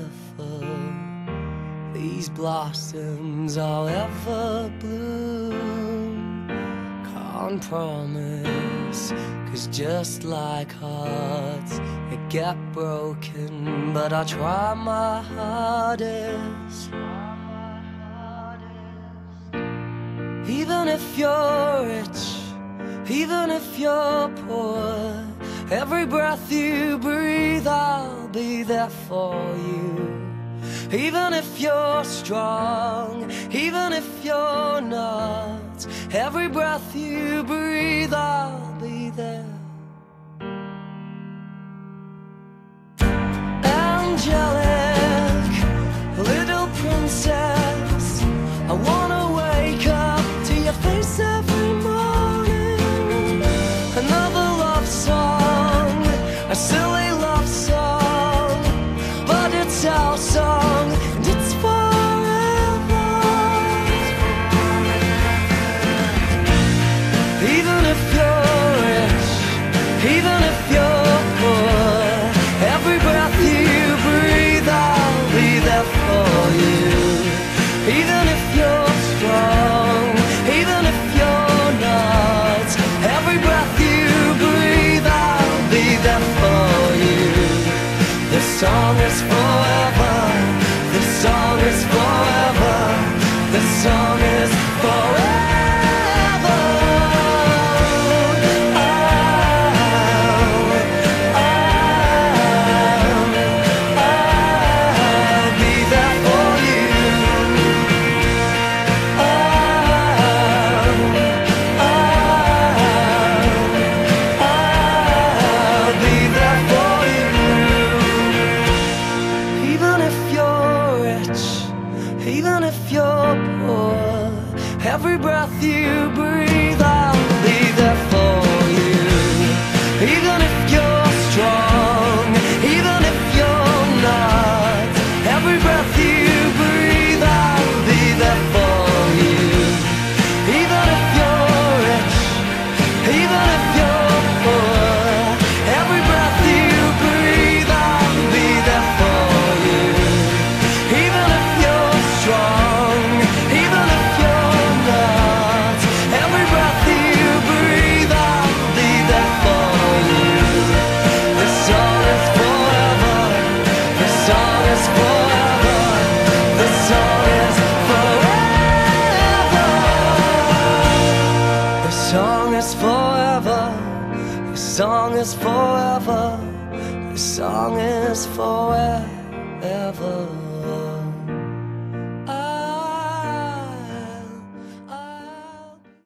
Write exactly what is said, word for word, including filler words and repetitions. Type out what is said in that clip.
beautiful these blossoms all ever bloom. Can't promise, 'cause just like hearts, they get broken, but I try my hardest. Even if you're rich, even if you're poor, every breath you breathe, I'll be there for you. Even if you're strong, even if you're not, every breath you breathe, I'll be there. Angelic, little princess, I wanna wake up to your face every morning. Another love song, a silly love song, but it's our song, and it's forever. Even if you're rich, even if you're poor, every breath you breathe, I'll be there for you. Even if you're strong, even if you're not, every breath you breathe, I'll be there for you. This song is forever, this song is forever, this song is forever. Even if you're poor, every breath you breathe, I'll be there for you. Even if you're strong, even if you're not, every breath you breathe, I'll be there for you. Even if you're rich, even if you're poor, every breath you breathe, I'll be there for you. Even if you're strong, even if you're not, every breath you breathe, I'll be there for you. This song is forever, this song is forever, this song is forever. This song is forever, this song is forever, this song is forever.